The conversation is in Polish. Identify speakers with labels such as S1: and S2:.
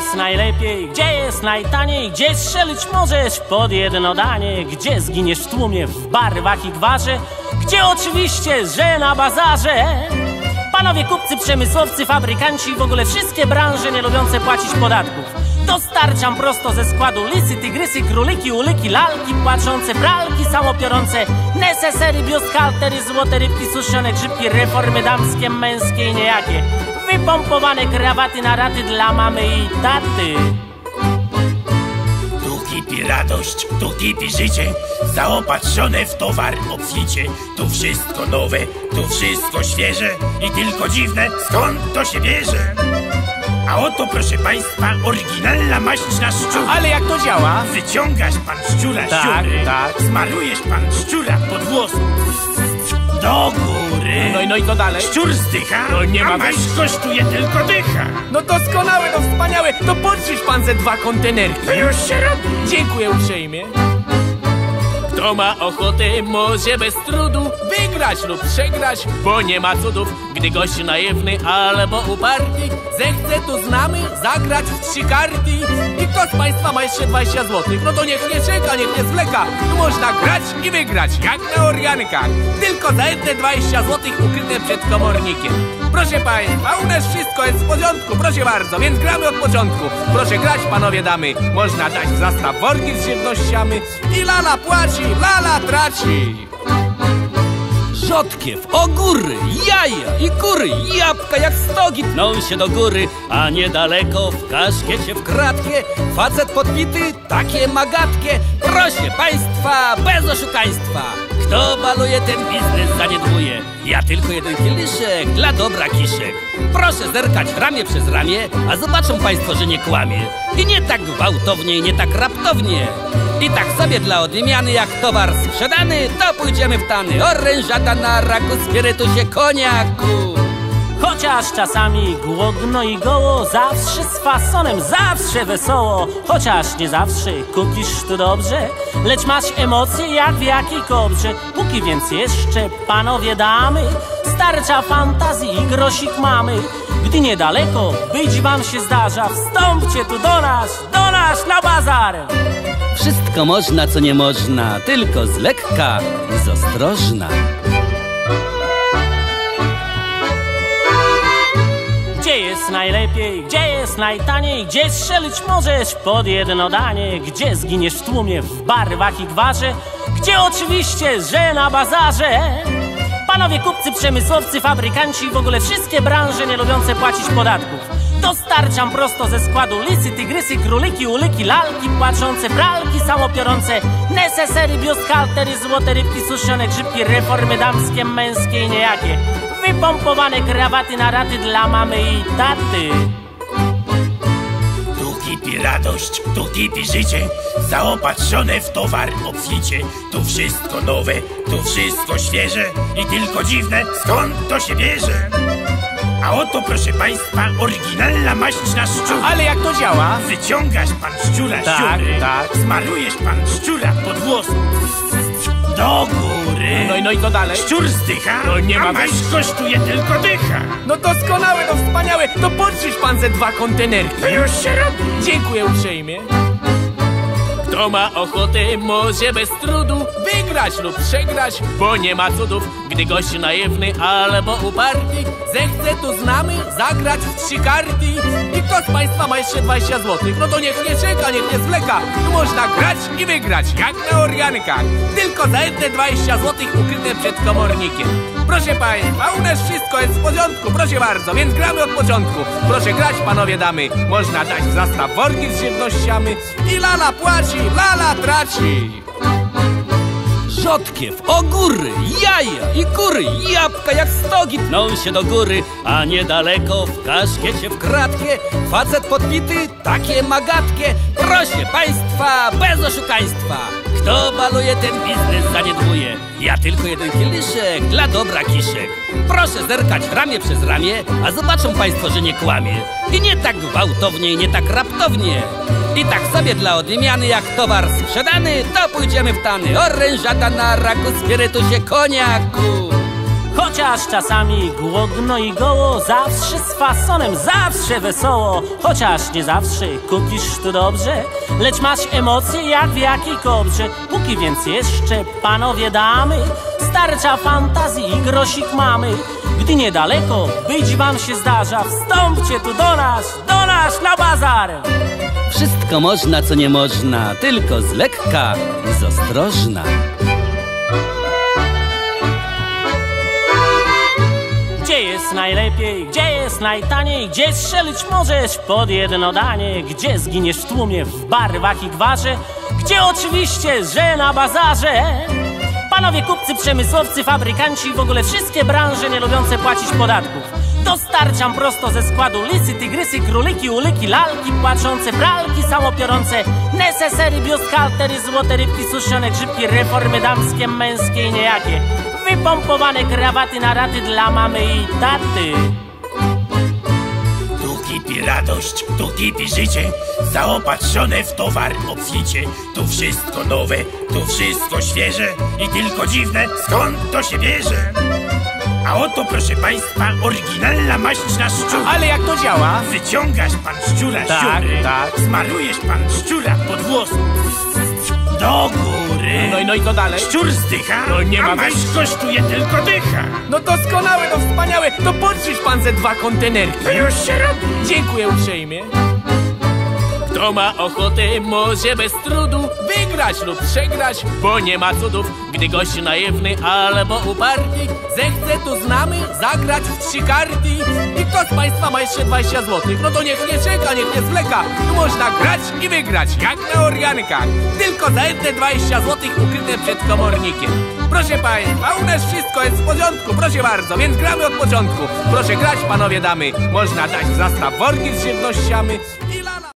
S1: jest najlepiej, gdzie jest najtaniej, gdzie strzelić możesz pod jedno danie, gdzie zginiesz w tłumie w barwach i gwarze, gdzie oczywiście, że na bazarze. Panowie kupcy, przemysłowcy, fabrykanci, w ogóle wszystkie branże nie lubiące płacić podatków. Dostarczam prosto ze składu lisy, tygrysy, króliki, ulyki, lalki, płaczące pralki, samopiorące nesesery, bioskaltery, złote rybki, suszone grzybki, reformy damskie, męskie i niejakie, wypompowane krawaty na raty dla mamy i taty.
S2: Tu kipi radość, tu kipi życie, zaopatrzone w towar obficie. Tu wszystko nowe, tu wszystko świeże i tylko dziwne, skąd to się bierze. A oto, proszę państwa, oryginalna maść na szczur.
S3: Ale jak to działa?
S2: Wyciągasz pan szczura siury,
S3: tak.
S2: smarujesz pan szczura pod włos do góry.
S3: No i co dalej?
S2: Szczur zdycha,
S3: No nie ma
S2: a maść
S3: wyjścia.
S2: kosztuje tylko dycha.
S3: No doskonałe, no wspaniałe. To podszyć pan ze 2 kontenerki.
S2: To już się robi.
S3: Dziękuję uprzejmie. Kto ma ochotę, może bez trudu wygrać lub przegrać, bo nie ma cudów, gdy gość naiwny albo uparty zechce, tu znamy, zagrać w 3 karty. I kto z państwa ma jeszcze 20 złotych? No to niech nie czeka, niech nie zwleka. Tu można grać i wygrać, jak na organkach. Tylko za jedne 20 złotych ukryte przed komornikiem. Proszę państwa, u nas wszystko jest w porządku, proszę bardzo, więc gramy od początku. Proszę grać, panowie damy, można dać w zastaw worki z żywnościami i lala płaci, lala traci.
S4: Rzodkiew, ogóry, jaja i kury, jabłka jak stogi pną się do góry, a niedaleko w kaszkiecie w kratkie facet podbity, takie magatkie. Proszę państwa, bez oszukaństwa, kto baluje, ten biznes zaniedbuje. Ja tylko jeden kieliszek dla dobra kiszek. Proszę zerkać ramię przez ramię, a zobaczą państwo, że nie kłamie. I nie tak gwałtownie, i nie tak raptownie. I tak sobie dla odmiany, jak towar sprzedany, to pójdziemy w tany. Orężata na raku, spirytusie, koniaku.
S1: Chociaż czasami głodno i goło, zawsze z fasonem, zawsze wesoło. Chociaż nie zawsze kupisz tu dobrze, lecz masz emocje jak w jakiej kobrze. Póki więc jeszcze, panowie damy, starcza fantazji i grosik mamy. Gdy niedaleko być wam się zdarza, wstąpcie tu do nas na bazar.
S4: Wszystko można, co nie można, tylko z lekka, z ostrożna.
S1: Gdzie jest najlepiej, gdzie jest najtaniej, gdzie strzelić możesz pod jedno danie, gdzie zginiesz w tłumie w barwach i gwarze, gdzie oczywiście, że na bazarze. Panowie kupcy, przemysłowcy, fabrykanci, w ogóle wszystkie branże nie lubiące płacić podatków. Dostarczam prosto ze składu lisy, tygrysy, króliki, ulyki, lalki, płaczące pralki, samopiorące nesesery, bioskaltery, złote rybki, suszone grzybki, reformy damskie, męskie i niejakie, wypompowane krawaty na raty dla mamy i taty.
S2: Tu kipi radość, tu kipi życie, zaopatrzone w towar obficie. Tu wszystko nowe, tu wszystko świeże i tylko dziwne, skąd to się bierze. A oto, proszę państwa, oryginalna maść na szczur.
S3: Ale jak to działa?
S2: Wyciągasz pan szczura siury,
S3: tak.
S2: smarujesz pan szczura pod włos do góry.
S3: No i co dalej?
S2: Szczur zdycha,
S3: No nie ma
S2: a maść
S3: wyjścia.
S2: kosztuje tylko dycha.
S3: No doskonałe, no wspaniałe. To podszyć pan ze 2 kontenerki.
S2: To już się robi.
S3: Dziękuję uprzejmie. Kto ma ochotę, może bez trudu wygrać lub przegrać, bo nie ma cudów, gdy gość naiwny albo uparty zechce, tu znamy, zagrać w 3 karty. I kto z państwa ma jeszcze 20 złotych? No to niech nie czeka, niech nie zwleka. Tu można grać i wygrać, jak na organkach. Tylko za jedne 20 złotych ukryte przed komornikiem. Proszę państwa, u nas wszystko jest w porządku, proszę bardzo, więc gramy od początku. Proszę grać, panowie damy, można dać w zastaw worki z żywnościami i lala płaci, lala traci.
S4: Rzodkiew, ogóry, jaja i kury, jabłka jak stogi pną się do góry, a niedaleko w kaszkiecie w kratkie facet podbity, takie magatkie. Proszę państwa, bez oszukaństwa, kto baluje, ten biznes zaniedbuje. Ja tylko jeden kieliszek dla dobra kiszek. Proszę zerkać ramię przez ramię, a zobaczą państwo, że nie kłamie. I nie tak gwałtownie, i nie tak raptownie. I tak sobie dla odmiany, jak towar sprzedany, to pójdziemy w tany. Orężata na raku, spirytusie, koniaku.
S1: Chociaż czasami głodno i goło, zawsze z fasonem, zawsze wesoło. Chociaż nie zawsze kupisz tu dobrze, lecz masz emocje jak w jakiej kobrze. Póki więc jeszcze, panowie damy, starcza fantazji i grosik mamy. Gdy niedaleko być wam się zdarza, wstąpcie tu do nas na bazar.
S4: Wszystko można, co nie można, tylko z lekka i z ostrożna.
S1: Gdzie jest najlepiej, gdzie jest najtaniej, gdzie strzelić możesz pod jedno danie, gdzie zginiesz w tłumie w barwach i gwarze, gdzie oczywiście, że na bazarze. Panowie kupcy, przemysłowcy, fabrykanci, w ogóle wszystkie branże nie lubiące płacić podatków. Dostarczam prosto ze składu lisy, tygrysy, króliki, ulyki, lalki, płaczące pralki, samopiorące nesesery, bioskaltery, złote rybki, suszone grzybki, reformy damskie, męskie i niejakie, wypompowane krawaty na raty dla mamy i taty.
S2: Tu kipi radość, tu kipi życie, zaopatrzone w towar obficie. Tu wszystko nowe, tu wszystko świeże i tylko dziwne, skąd to się bierze. A oto, proszę państwa, oryginalna maść na szczur.
S3: Ale jak to działa?
S2: Wyciągasz pan szczura siury,
S3: tak.
S2: smarujesz pan szczura pod włos do góry.
S3: No i co dalej?
S2: Szczur zdycha,
S3: No nie ma
S2: a maść kosztuje tylko dycha.
S3: No doskonałe, no wspaniałe, to podrzuć pan ze 2 kontenerki.
S2: To już się robi.
S3: Dziękuję uprzejmie. Kto ma ochotę, może bez trudu wygrać lub przegrać, bo nie ma cudów, gdy gość naiwny albo uparty zechce tu z nami zagrać w 3 karty. I kto z państwa ma jeszcze 20 złotych, no to niech nie czeka, niech nie zwleka. Tu można grać i wygrać, jak na organkach. Tylko za jedne 20 złotych ukryte przed komornikiem. Proszę państwa, u nas wszystko jest w porządku, proszę bardzo, więc gramy od początku. Proszę grać, panowie damy. Można dać w zastaw worki z żywnościami